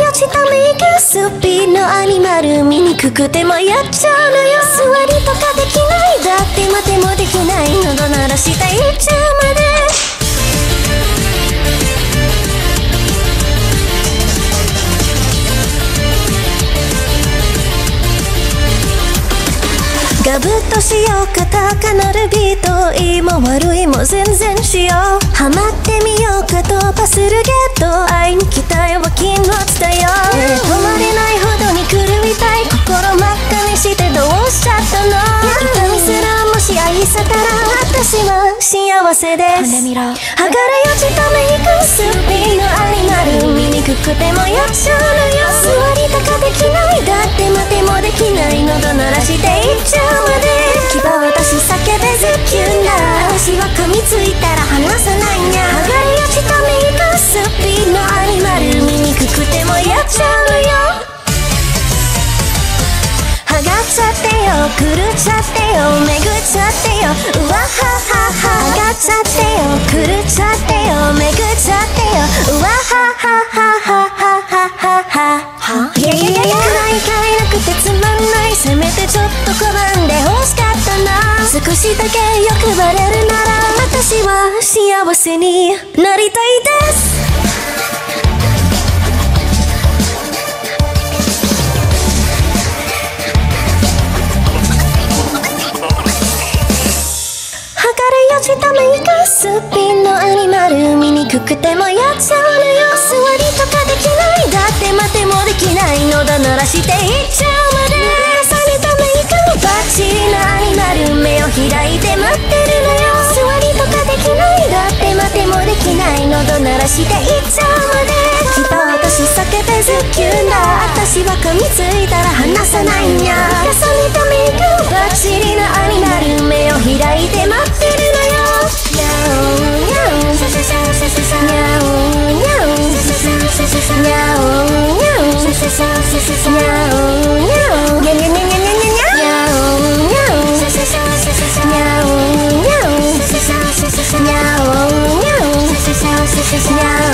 落ちたメイクスピのアニマル醜くてもやっちゃうのよ。座りとかできない、だって待てもできない、喉鳴らしていっちゃうまで。ガブッとしようか高鳴るビート、いいも悪いも全然しよう。ハマってみようかとパスルゲット、会いに来たよ金のつだよ。止まれないほどに狂いたい、心真っ赤にしてどうしちゃったの。痛みすらもし愛せたら私は幸せです。剥がれ落ちたメイクスピのアニマル醜くてもやっちゃうのよ。座りとかできない、だって待てもできない、喉鳴らしていっちゃうまで。牙私叫べずキュンだ、足は噛みついたら離さないにゃ。剥がれ落ちたメイクスピのアニマル醜くてもやっちゃうのよ。剥がっちゃってよ、狂っちゃってよ、巡っちゃってよ、うわははは。剥がっちゃってよ、狂っちゃってよ、巡っちゃってよ、うわははははははは。いやいやいやいや、毎回なくてつまんない、せめてちょっと拒んで欲しかったな。少しだけ欲張れるなら私は幸せになりたいです。落ちたメイクスピのアニマル醜くてもやっちゃうのよ。座りとかできない、だって待てもできない、喉鳴らしていっちゃうまで。重ねたメイクバッチリなアニマル目を開いて待ってるのよ。座りとかできない、だって待てもできない、喉鳴らしていっちゃうまで。きっと私叫べずキュンだ、私は噛みついたら離さないにゃ。重ねたメイクバッチリなアニマル目を開いて待ってるのよ。にゃおにゃおシャシャシャシャシャシャ、にゃおにゃおシャシャシャシャシャ、にゃおにゃおシャシャシャシャシャシャ、にゃおにゃおにゃにゃにゃにゃにゃにゃにゃおにゃおシャシャシャシャシャシャ、にゃおにゃおシャシャシャシャシャシャ、にゃおにゃおシャシャシャシャシャシャ、にゃ